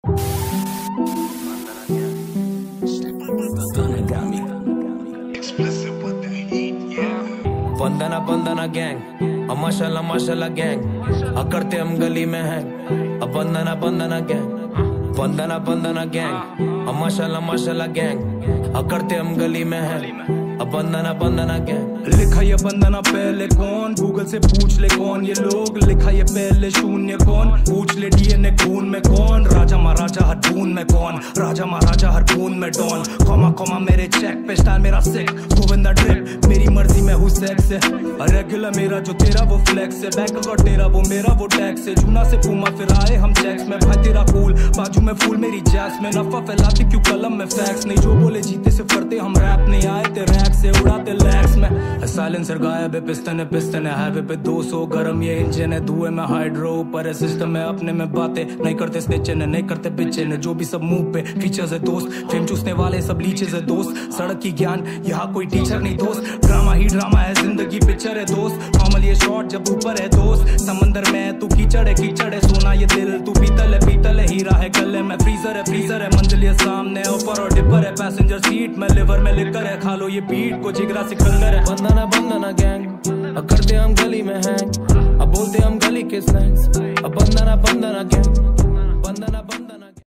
बंदना Bandana gang, माशाल्लाह माशाल्लाह gang, करते हम गली में हैं। बंदना बंदना गैंग, बंदना बंदना गैंग, माशाल्लाह माशाल्लाह गैंग, करते हम गली में हैं। बंदना बंदना गैंग। लिखा ये बंदना पहले कौन, गूगल से पूछ ले कौन ये लोग। लिखा ये पहले शून्य कौन, पूछ ले डीएनए खून में कौन। राजा महाराजा हर बूंद में कौन, राजा महाराजा हर बूंद में डॉन। कॉमा कॉमा मेरे चेक पे स्टाइल मेरा सिक, गोविंदा ड्रिप मेरी मर्जी में हूँ सेक्स है। रेगुलर मेरा जो तेरा वो फ्लेक्स है, बैंक का तेरा वो मेरा वो टैक्स है। जूना से पूमा फिर आए हम चेक्स में, भाई तेरा कूल बाजू में फूल मेरी जैक्स में। नफा फैलाती क्यों कलम में फैक्स नहीं, जो बोले जीते से फरते हम रैप नहीं आए थे रैक से उड़ाते लैक्स में। साइलेंसर गायब है, पिस्टन है हाईवे पे 200 गरम ये इंजन है। धुएं में हाइड्रो ऊपर है सिस्टम है, अपने में बातें नहीं करते स्टेचन है, नहीं करते पिचन है। जो भी सब मुंह पे फीचर्स है दोस्त, फेम चूसने वाले सब लीचेस है दोस्त। सड़क की ज्ञान यहाँ कोई टीचर नहीं दोस्त, ड्रामा ही ड्रामा है जिंदगी पिक्चर है दोस्त। नॉर्मल ये शॉट जब ऊपर है दोस्त, समंदर में तू कीचड़ है सोना ये दिल तू पीतल है हीरा है गले में फ्रीजर है मंजिल ये सामने ऊपर और डिपर है। पैसेंजर सीट में लिवर में लिकर है, खा लो ये पीठ को जिगरा सिकंदर है। बंदना बंदना गैंग, करते हम गली में हैं, अब बोलते हम गली के स्लैंग्स। बंदना बंदना गैंग,